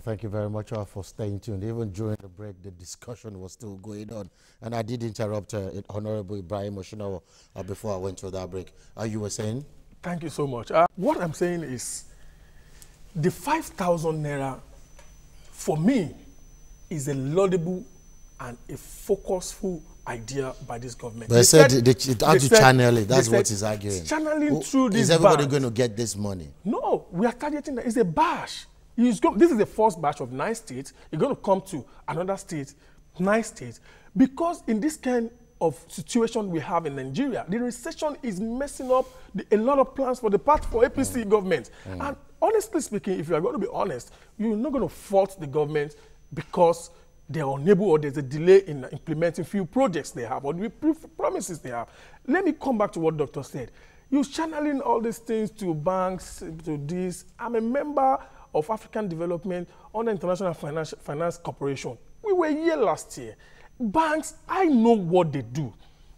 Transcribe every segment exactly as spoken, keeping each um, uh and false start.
thank you very much uh, for staying tuned. Even during the break, the discussion was still going on. And I did interrupt uh, Honorable Ibrahim Oshinawa uh, before I went to that break. Uh, you were saying? Thank you so much. Uh, what I'm saying is the five thousand naira, for me, is a laudable and a focusful idea by this government. But they, they said, said they, they, how to said, channel it. That's what he's arguing. Channeling Who, through this Is everybody bank. going to get this money? No, we are targeting that. It's a bash. He's go, this is the first batch of nine states. You're going to come to another state, nine states. Because in this kind of situation we have in Nigeria, the recession is messing up the, a lot of plans for the part for A P C mm. government. Mm. And honestly speaking, if you are going to be honest, you're not going to fault the government because they're unable or there's a delay in implementing few projects they have or the promises they have. Let me come back to what Doctor said. You're channeling all these things to banks, to this. I'm a member of African Development under International Finance, Finance Corporation. We were here last year. Banks, I know what they do.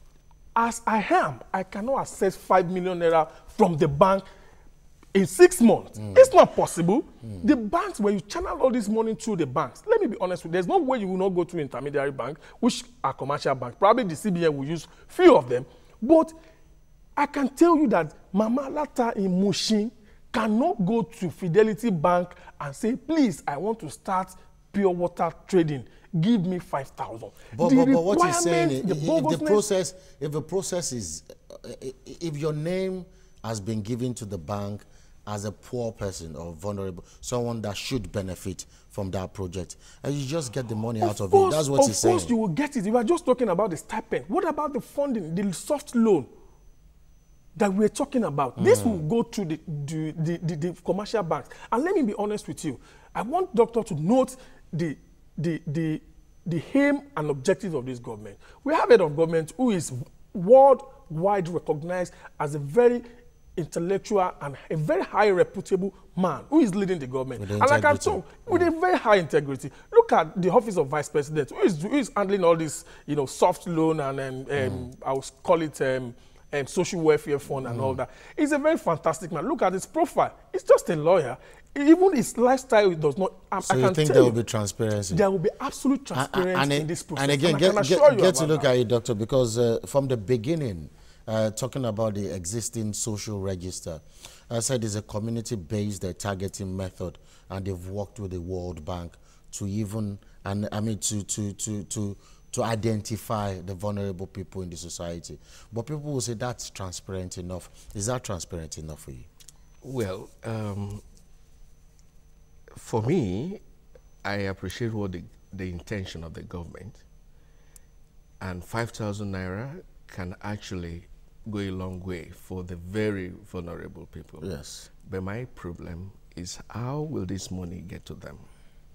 As I am, I cannot access five million naira from the bank in six months. Mm. It's not possible. Mm. The banks, when you channel all this money through the banks, let me be honest with you, there's no way you will not go to intermediary bank, which are commercial banks. Probably the C B N will use few of them. But I can tell you that Mama Lata in Mushin cannot go to Fidelity Bank and say, please, I want to start pure water trading. Give me five thousand. But, but, but what he's saying is, the if the process, if the process is, uh, if your name has been given to the bank as a poor person or vulnerable, someone that should benefit from that project, and you just get the money of out of course, it. That's what he's saying. Of course you will get it. You are just talking about the stipend. What about the funding, the soft loan that we're talking about? Mm. This will go to the, the, the, the, the commercial banks. And let me be honest with you. I want Doctor to note the, the, the, the aim and objective of this government. We have a head of government who is worldwide recognized as a very intellectual and a very high reputable man who is leading the government. And like I told, with mm. a very high integrity. Look at the office of vice president, who is, who is handling all this, you know, soft loan and, um, mm. um, I will call it um, um, social welfare fund and mm. all that. He's a very fantastic man. Look at his profile. He's just a lawyer. Even his lifestyle does not. Um, so I you can think tell there you, will be transparency? There will be absolute transparency and, and, and in this process. And again, and get, get, get to look that. at it, Doctor, because uh, from the beginning, uh, talking about the existing social register, I said it's a community-based uh, targeting method, and they've worked with the World Bank to even, and I mean, to to to to. to identify the vulnerable people in the society. But people will say that's transparent enough. Is that transparent enough for you? Well, um, for me, I appreciate what the, the intention of the government. And five thousand naira can actually go a long way for the very vulnerable people. Yes. But my problem is, how will this money get to them?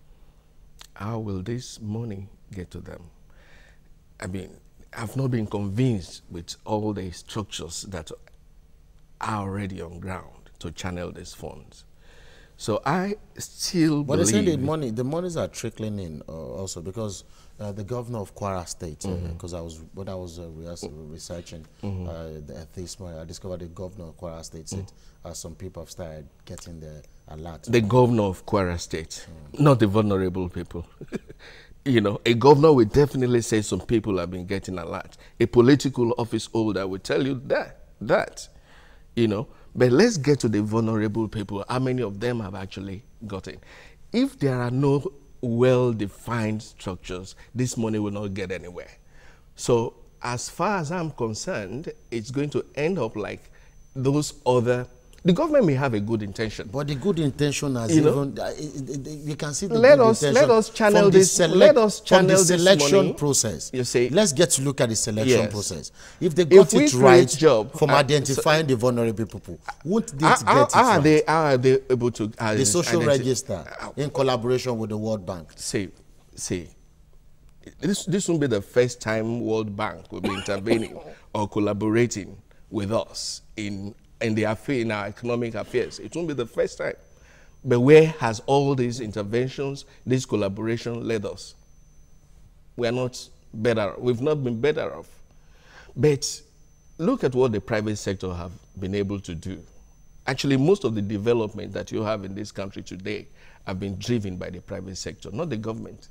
How will this money get to them? I mean, I've not been convinced with all the structures that are already on ground to channel these funds. So I still but believe... But they say the money, the monies are trickling in uh, also because uh, the governor of Kwara State, because mm-hmm. uh, I was, when I was uh, researching mm-hmm. uh, the, this morning, I discovered the governor of Kwara State said mm-hmm. uh, some people have started getting the alert. The governor of Kwara State, mm. not the vulnerable people. You know, a governor will definitely say some people have been getting a lot. A political office holder will tell you that, that, you know. But let's get to the vulnerable people. How many of them have actually gotten? If there are no well-defined structures, this money will not get anywhere. So as far as I'm concerned, it's going to end up like those other. The government may have a good intention, but the good intention has you even know, uh, you can see the let good us intention let us channel this select, let us channel from the selection this money, process. You see, let's get to look at the selection yes. process. If they got if it right job, from uh, identifying so, the vulnerable people, won't they how, get how, it how right? Are they, how are they able to uh, the social identify, register uh, in collaboration with the World Bank? See, see, this this won't be the first time World Bank will be intervening or collaborating with us in. in the affair, in our economic affairs. It won't be the first time. But where has all these interventions, this collaboration led us? We are not better, we've not been better off. But look at what the private sector have been able to do. Actually, most of the development that you have in this country today have been driven by the private sector, not the government.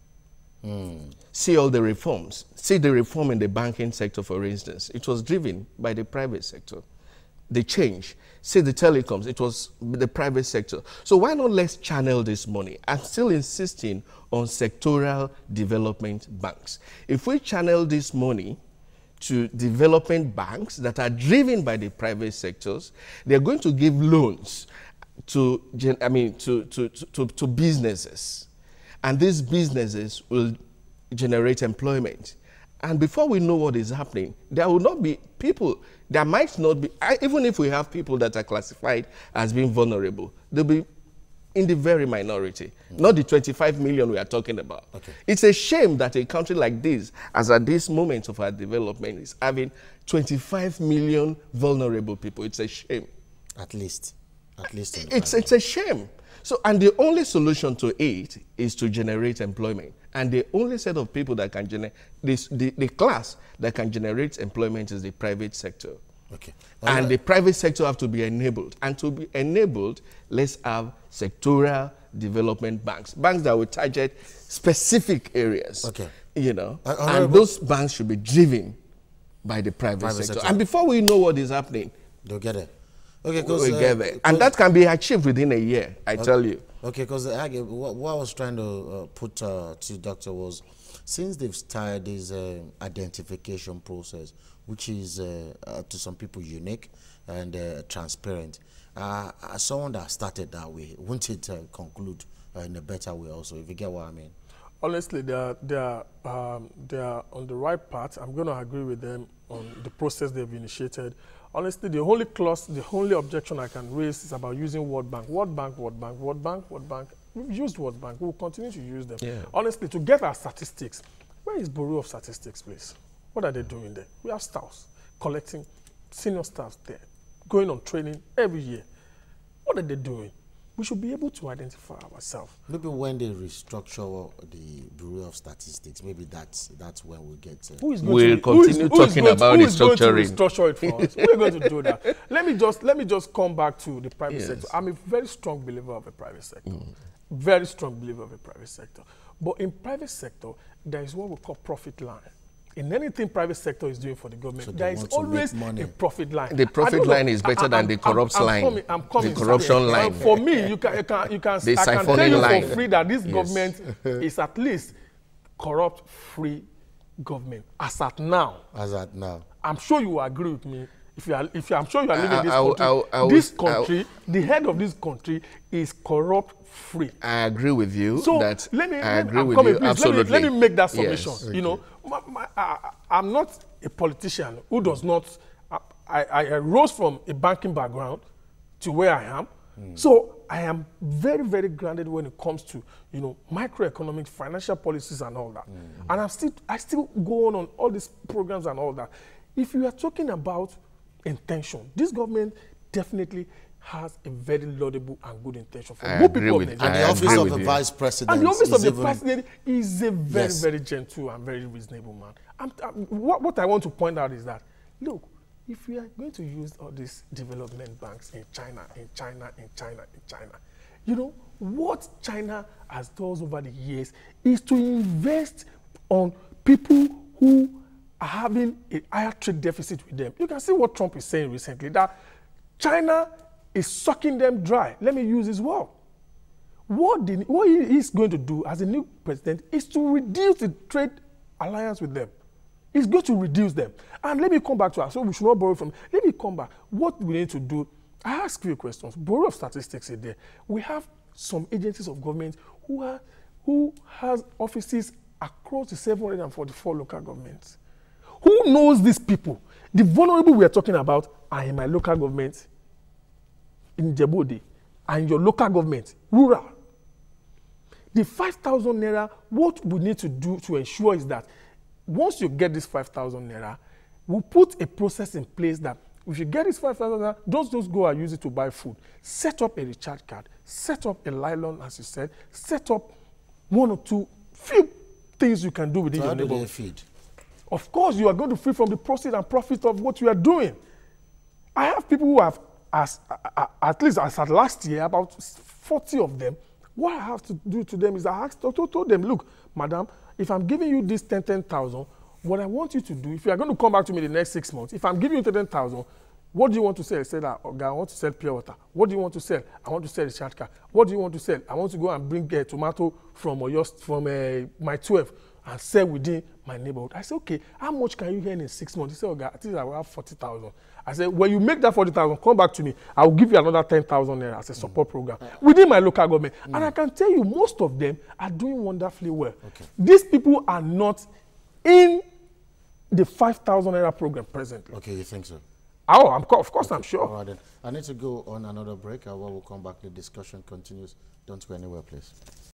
Mm. See all the reforms. See the reform in the banking sector, for instance. It was driven by the private sector. The change. See the telecoms. It was the private sector. So why not let's channel this money? I'm still insisting on sectoral development banks. If we channel this money to development banks that are driven by the private sectors, they're going to give loans to, I mean, to, to, to, to businesses. And these businesses will generate employment. And before we know what is happening, there will not be people, there might not be, even if we have people that are classified as being vulnerable, they'll be in the very minority, mm. not the twenty-five million we are talking about. Okay. It's a shame that a country like this, as at this moment of our development, is having twenty-five million vulnerable people. It's a shame. At least. At least. It's, it's a shame. So, and the only solution to it is to generate employment. And the only set of people that can generate, this, the, the class that can generate employment is the private sector. Okay. Well, and the private sector have to be enabled. And to be enabled, let's have sectoral development banks. Banks that will target specific areas. Okay. You know, uh, and those banks should be driven by the private, private sector. sector. And before we know what is happening, they'll get it. Okay, we uh, get there. And that can be achieved within a year, I okay, tell you. Okay, because what, what I was trying to uh, put uh, to Doctor was, since they've started this uh, identification process, which is uh, uh, to some people unique and uh, transparent, uh, as someone that started that way, won't it uh, conclude uh, in a better way also, if you get what I mean? Honestly, they are, they are, um, they are on the right path. I'm going to agree with them on the process they've initiated. Honestly, the only clause, the only objection I can raise is about using World Bank. World Bank, World Bank, World Bank, World Bank. We've used World Bank. We'll continue to use them. Yeah. Honestly, to get our statistics, where is Bureau of Statistics, please? What are they doing there? We have staffs collecting, senior staffs there, going on training every year. What are they doing? We should be able to identify ourselves. Maybe when they restructure the Bureau of Statistics, maybe that's that's when we'll get. Uh, who is going we'll to, continue who is, talking who is about to, restructuring. Who is going to restructure it for us? We're going to do that. Let me just let me just come back to the private yes. sector. I'm a very strong believer of a private sector. Mm. Very strong believer of a private sector. But in private sector, there is what we call profit line. In anything private sector is doing for the government, so there is always a profit line. The profit line is better I, than the corrupt I'm, line. I'm coming, I'm coming, the corruption sorry. line. Uh, for me, you can, you can, you can. The I can tell you line. for free that this yes. government is at least corrupt-free government as at now. As at now, I'm sure you will agree with me. If you are, if you, I'm sure you are living in this country. I'll, I'll, this country, I'll, the head of this country is corrupt-free. I agree with you. So that let me. I let, agree I'm with coming, you. Please, Absolutely. Let me, let me make that submission. Yes. Okay. You know, my, my, I, I'm not a politician who does not. I, I, I rose from a banking background to where I am. Mm. So I am very, very grounded when it comes to, you know, microeconomics, financial policies and all that. Mm. And I'm still, I still go on on all these programs and all that. If you are talking about intention, this government definitely has a very laudable and good intention for good people of Nigeria. And the office of the vice president. And the office of the president is a very, yes. very gentle and very reasonable man. I'm, I'm, what, what I want to point out is that, look, if we are going to use all these development banks in China, in China, in China, in China, you know, what China has done over the years is to invest on people who are having a higher trade deficit with them. You can see what Trump is saying recently, that China is sucking them dry. Let me use this word. What, the, what he is going to do as a new president is to reduce the trade alliance with them. He's going to reduce them. And let me come back to us. So we should not borrow from. Let me come back. What we need to do, I ask you questions. Bureau of Statistics is there. We have some agencies of government who are who has offices across the seven hundred forty-four local governments. Who knows these people? The vulnerable we are talking about are in my local government, in Djibouti, and your local government, rural. The five thousand naira, what we need to do to ensure is that once you get this five thousand naira, we'll put a process in place that if you get this five thousand naira, don't just go and use it to buy food. Set up a recharge card, set up a nylon, as you said, set up one or two few things you can do within so your neighborhood. neighborhood. Feed? Of course, you are going to feed from the proceeds and profit of what you are doing. I have people who have as uh, at least as at last year, about forty of them, what I have to do to them is I asked, told, told them, look, madam, if I'm giving you this ten, ten thousand, what I want you to do, if you are going to come back to me the next six months, if I'm giving you ten thousand, what do you want to sell? I said, oh, God, I want to sell pure water. What do you want to sell? I want to sell a charge car. What do you want to sell? I want to go and bring uh, tomato from Oyo, from uh, my twelve and sell within my neighborhood. I said, okay, how much can you earn in six months? He said, oh, God, I think I will have forty thousand. I said, when you make that forty thousand, come back to me. I will give you another ten thousand naira as a support mm. program within my local government. Mm. And I can tell you, most of them are doing wonderfully well. Okay. These people are not in the five thousand naira program presently. Okay, you think so? Oh, I'm, of course okay. I'm sure. All right, then. I need to go on another break. I will come back. The discussion continues. Don't go anywhere, please.